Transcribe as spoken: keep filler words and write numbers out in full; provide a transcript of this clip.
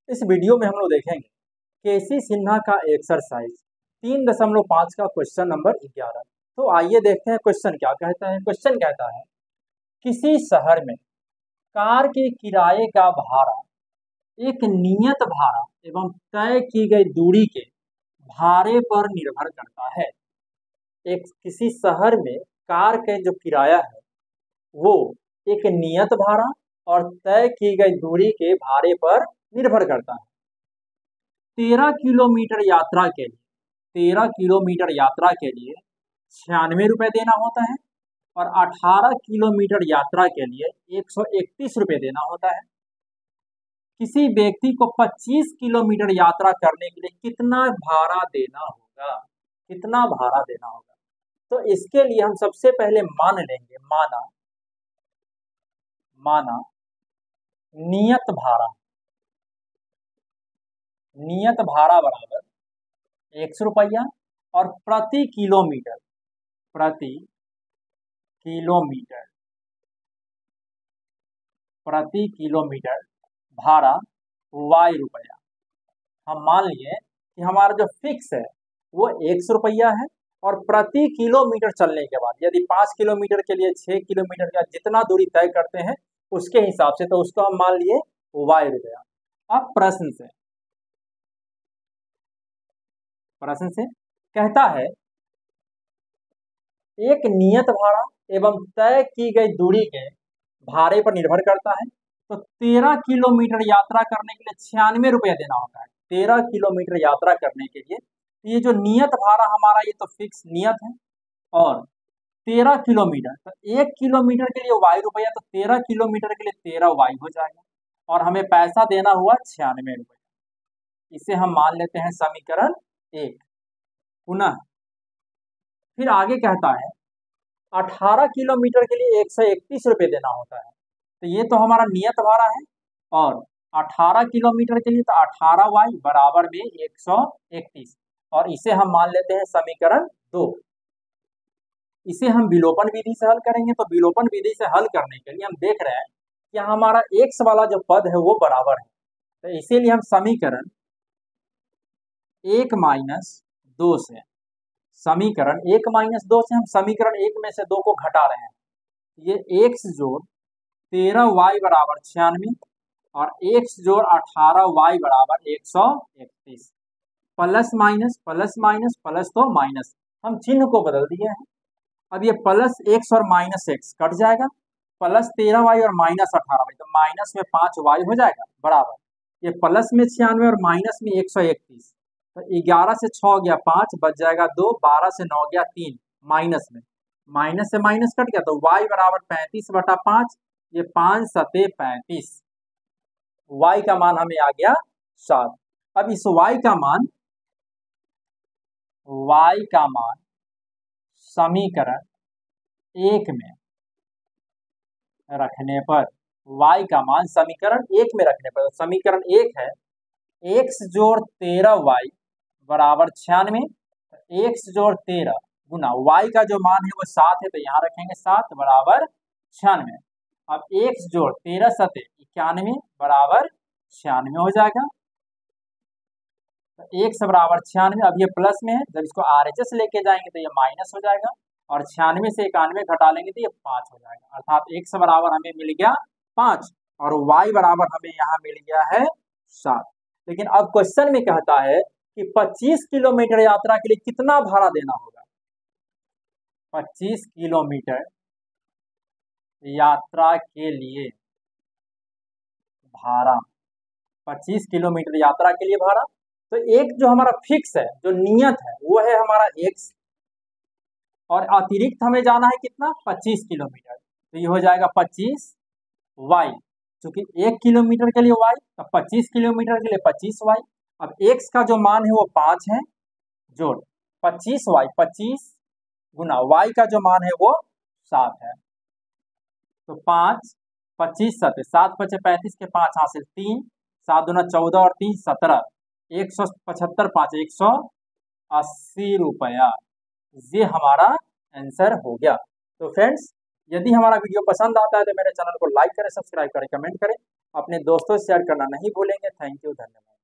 इस वीडियो में हम लोग देखेंगे केसी सिन्हा का एक्सरसाइज तीन दशमलव पाँच का क्वेश्चन नंबर ग्यारह। तो आइए देखते हैं क्वेश्चन क्या कहता है। क्वेश्चन कहता है किसी शहर में कार के किराए का भाड़ा एक नियत भाड़ा एवं तय की गई दूरी के भाड़े पर निर्भर करता है। एक किसी शहर में कार का जो किराया है वो एक नियत भाड़ा और तय की गई दूरी के भाड़े पर निर्भर करता है। तेरह किलोमीटर यात्रा के लिए तेरह किलोमीटर यात्रा के लिए छियानवे रुपये देना होता है और अठारह किलोमीटर यात्रा के लिए एक सौ इकतीस रुपये देना होता है। किसी व्यक्ति को पच्चीस किलोमीटर यात्रा करने के लिए कितना भाड़ा देना होगा कितना भाड़ा देना होगा तो इसके लिए हम सबसे पहले मान लेंगे माना माना नियत भाड़ा नियत भाड़ा बराबर एक सौ रुपया और प्रति किलोमीटर प्रति किलोमीटर प्रति किलोमीटर भाड़ा वाई रुपया। हम मान लिए कि हमारा जो फिक्स है वो एक सौ रुपया है और प्रति किलोमीटर चलने के बाद यदि पाँच किलोमीटर के लिए छः किलोमीटर का जितना दूरी तय करते हैं उसके हिसाब से तो उसको हम मान लिए वाई रुपया। अब प्रश्न से प्रश्न से कहता है एक नियत भाड़ा एवं तय की गई दूरी के भाड़े पर निर्भर करता है। तो तेरह किलोमीटर यात्रा करने के लिए छियानवे रुपया देना होता है। तेरह किलोमीटर यात्रा करने के लिए ये जो नियत भाड़ा हमारा ये तो फिक्स नियत है और तेरह किलोमीटर तो एक किलोमीटर के लिए वाई रुपया तो तेरह किलोमीटर के लिए तेरह वाई हो जाएगा और हमें पैसा देना हुआ छियानवे रुपया। इसे हम मान लेते हैं समीकरण एक। पुनः फिर आगे कहता है अठारह किलोमीटर के लिए एक सौ इकतीस रुपये देना होता है। तो ये तो हमारा नियत भाड़ा है और अठारह किलोमीटर के लिए तो अठारह वाई बराबर में एक सौ इकतीस और इसे हम मान लेते हैं समीकरण दो। इसे हम विलोपन विधि से हल करेंगे। तो विलोपन विधि से हल करने के लिए हम देख रहे हैं कि हमारा एक्स वाला जो पद है वो बराबर है। तो इसीलिए हम समीकरण एक माइनस दो से समीकरण एक माइनस दो से हम समीकरण एक में से दो को घटा रहे हैं। ये एक्स जोड़ तेरह वाई बराबर छियानवे और एक्स जोड़ अठारह वाई बराबर एक सौ इकतीस। Plus minus plus minus plus तो माइनस हम चिन्ह को बदल दिए हैं। अब ये प्लस एक्स और माइनस एक्स कट जाएगा। प्लस तेरह वाई और माइनस अठारह वाई तो माइनस में पाँच वाई हो जाएगा बराबर ये प्लस में छियानवे और माइनस में एक सौ इकतीस। तो ग्यारह से छः गया पाँच बच जाएगा दो, बारह से नौ गया तीन, माइनस में माइनस से माइनस कट गया तो y बराबर पैंतीस बटा पाँच ये पाँच सते पैंतीस। y का मान हमें आ गया सात। अब इस y का मान y का मान समीकरण एक में रखने पर y का मान समीकरण एक में रखने पर समीकरण एक है x जोड़ तेरह वाई बराबर छियानवे एक्स जोड़ तेरह गुना y का जो मान है वो सात है तो यहाँ रखेंगे सात बराबर छियानवे। अब एक्स जोड़ तेरह सते इक्यानवे बराबर छियानवे हो जाएगा। तो एक्स बराबर छियानवे। अब ये प्लस में है जब इसको आर एच एस लेके जाएंगे तो ये माइनस हो जाएगा और छियानवे से इक्यानवे घटा लेंगे तो ये पाँच हो जाएगा। अर्थात एक्स बराबर हमें मिल गया पाँच और वाई बराबर हमें यहाँ मिल गया है सात। लेकिन अब क्वेश्चन में कहता है कि पच्चीस किलोमीटर यात्रा के लिए कितना भाड़ा देना होगा। पच्चीस किलोमीटर यात्रा के लिए भाड़ा पच्चीस किलोमीटर यात्रा के लिए भाड़ा तो एक जो हमारा फिक्स है जो नियत है वो है हमारा एक्स और अतिरिक्त हमें जाना है कितना पच्चीस किलोमीटर तो ये हो जाएगा पच्चीस वाई। क्योंकि एक किलोमीटर के लिए वाई तो पच्चीस किलोमीटर के लिए पच्चीस वाई। अब एक्स का जो मान है वो पाँच है जोड़ पच्चीस वाई पच्चीस गुना वाई का जो मान है वो सात है। तो पाँच पच्चीस सत्तर सात पचे पैंतीस के पाँच हासिल तीन सात दूना चौदह और तीन सत्रह एक सौ पचहत्तर पाँच एक सौ अस्सी रुपया ये हमारा आंसर हो गया। तो फ्रेंड्स यदि हमारा वीडियो पसंद आता है तो मेरे चैनल को लाइक करें, सब्सक्राइब करें, कमेंट करें अपने दोस्तों से शेयर करना नहीं भूलेंगे। थैंक यू, धन्यवाद।